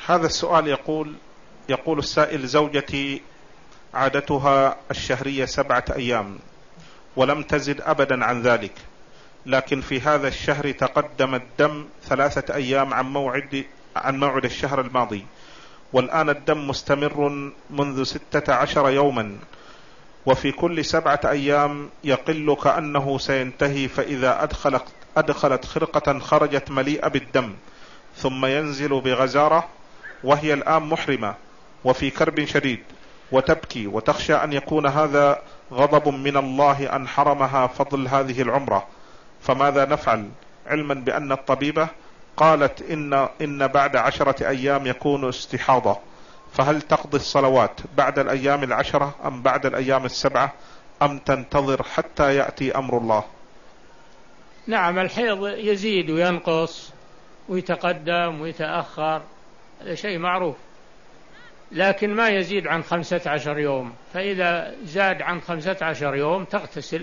هذا السؤال يقول السائل: زوجتي عادتها الشهرية 7 أيام ولم تزد أبدا عن ذلك، لكن في هذا الشهر تقدم الدم 3 أيام عن موعد الشهر الماضي، والآن الدم مستمر منذ 16 يوما، وفي كل 7 أيام يقل كأنه سينتهي، فإذا أدخلت خرقة خرجت مليئة بالدم ثم ينزل بغزارة، وهي الآن محرمة وفي كرب شديد وتبكي وتخشى أن يكون هذا غضب من الله أن حرمها فضل هذه العمرة، فماذا نفعل؟ علما بأن الطبيبة قالت إن بعد 10 أيام يكون استحاضة، فهل تقضي الصلوات بعد الأيام 10 أم بعد الأيام 7 أم تنتظر حتى يأتي أمر الله؟ نعم، الحيض يزيد وينقص ويتقدم ويتأخر، هذا شيء معروف، لكن ما يزيد عن 15 يوم، فإذا زاد عن 15 يوم تغتسل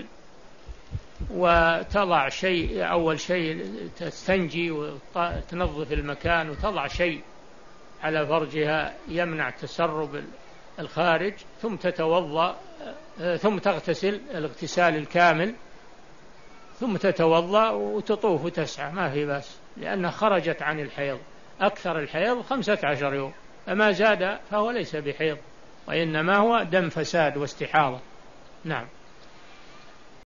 وتضع شيء، أول شيء تستنجي وتنظف المكان وتضع شيء على فرجها يمنع تسرب الخارج، ثم تتوضأ، ثم تغتسل الاغتسال الكامل، ثم تتوضأ وتطوف وتسعى، ما في بأس، لأنها خرجت عن الحيض. أكثر الحيض 15 يوم، فما زاد فهو ليس بحيض، وإنما هو دم فساد واستحاضة. نعم.